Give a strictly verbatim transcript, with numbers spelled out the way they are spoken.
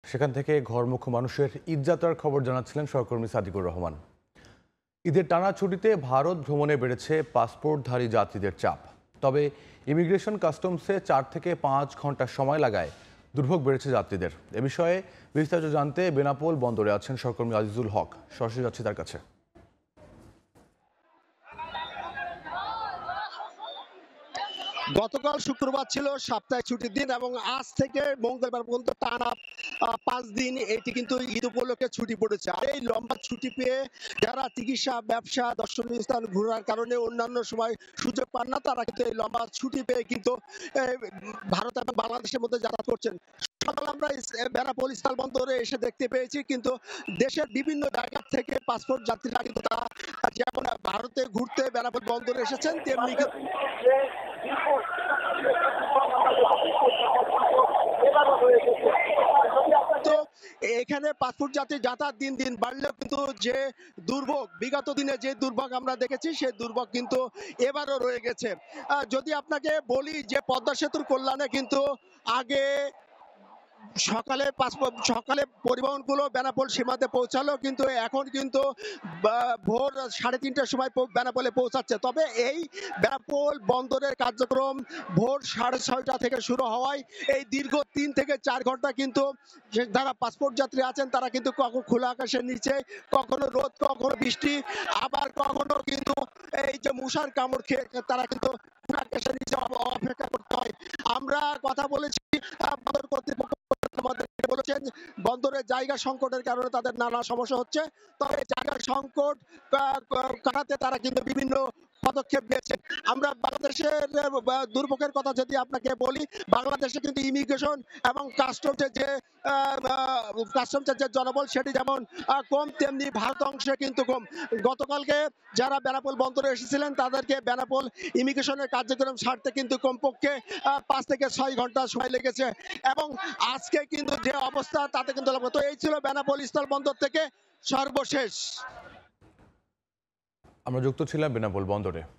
সেখান থেকে ঘরমুখো মানুষের ঈদযাত্রার খবর জানাচ্ছিলেন সহকর্মী সাদিকুর রহমান। ঈদের টানা ছুটিতে ভারত ভ্রমণে বেড়েছে পাসপোর্টধারী যাত্রীদের চাপ। তবে ইমিগ্রেশন কাস্টমসে চার থেকে পাঁচ ঘন্টা সময় লাগায় দুর্ভোগ বেড়েছে যাত্রীদের। এ বিষয়ে বিস্তারিত জানতে বেনাপোল বন্দরে আছেন সহকর্মী আজিজুল হক। সরাসরি যাচ্ছি তার কাছে। গতকাল শুক্রবার ছিল সাপ্তাহিক ছুটির দিন এবং আজ থেকে মঙ্গলবার পর্যন্ত টানা পাঁচ দিন এটি কিন্তু ঈদ উপলক্ষে ছুটি পড়েছে। আর এই লম্বা ছুটি পেয়ে যারা চিকিৎসা, ব্যবসা, দর্শনীয় স্থান ঘোরার কারণে অন্যান্য সময় সুযোগ পান না, তারা কিন্তু এই লম্বা ছুটি পেয়ে কিন্তু ভারত এবং বাংলাদেশের মধ্যে যাতায়াত করছেন। সকাল আমরা বেনাপোল স্থলবন্দরে এসে দেখতে পেয়েছি কিন্তু দেশের বিভিন্ন জায়গা থেকে পাসপোর্ট যাত্রীরা কিন্তু তারা যেমন ভারতে ঘুরতে বেনাপোল বন্দরে এসেছেন, তেমনি তো এখানে পাসপোর্ট যাত্রী যাতায়াত দিন দিন বাড়লেও কিন্তু যে দুর্ভোগ, বিগত দিনে যে দুর্ভোগ আমরা দেখেছি সেই দুর্ভোগ কিন্তু এবারও রয়ে গেছে। যদি আপনাকে বলি যে পদ্মা সেতুর কল্যাণে কিন্তু আগে সকালে সকালে পরিবহনগুলো বেনাপোল সীমাতে পৌঁছালো, কিন্তু এখন কিন্তু ভোর সাড়ে তিনটার সময় বেনাপোলে পৌঁছাচ্ছে। তবে এই বেনাপোল বন্দরের কার্যক্রম ভোর সাড়ে ছয়টা থেকে শুরু হওয়ায় এই দীর্ঘ তিন থেকে চার ঘন্টা কিন্তু যারা পাসপোর্ট যাত্রী আছেন তারা কিন্তু কখনো খোলা আকাশের নিচে, কখনো রোদ, কখনো বৃষ্টি, আবার কখনো কিন্তু এই যে মশার কামড় খেয়ে তারা কিন্তু খোলা আকাশের নিচে অপেক্ষা করতে হয়। আমরা কথা বলেছি বন্দর কর্তৃপক্ষ, বলেছেন বন্দরের জায়গা সংকটের কারণে তাদের নানা সমস্যা হচ্ছে। তবে জায়গা সংকট কাটাতে তারা কিন্তু বিভিন্ন পদক্ষেপ নিয়েছে। আমরা বাংলাদেশের দুর্ভোগের কথা যদি আপনাকে বলি, বাংলাদেশে কিন্তু ইমিগ্রেশন এবং কাস্টমসের যে কাস্টমসের যে জনবল সেটি যেমন কম, তেমনি ভারত অংশে কিন্তু কম। গতকালকে যারা বেনাপোল বন্দরে এসেছিলেন তাদেরকে বেনাপোল ইমিগ্রেশনের কার্যক্রম ছাড়তে কিন্তু কমপক্ষে পাঁচ থেকে ছয় ঘন্টা সময় লেগেছে এবং আজকে কিন্তু যে অবস্থা তাতে কিন্তু তো এই ছিল বেনাপোল স্থল বন্দর থেকে সর্বশেষ। আমরা যুক্ত ছিলাম বেনাপোল বন্দরে।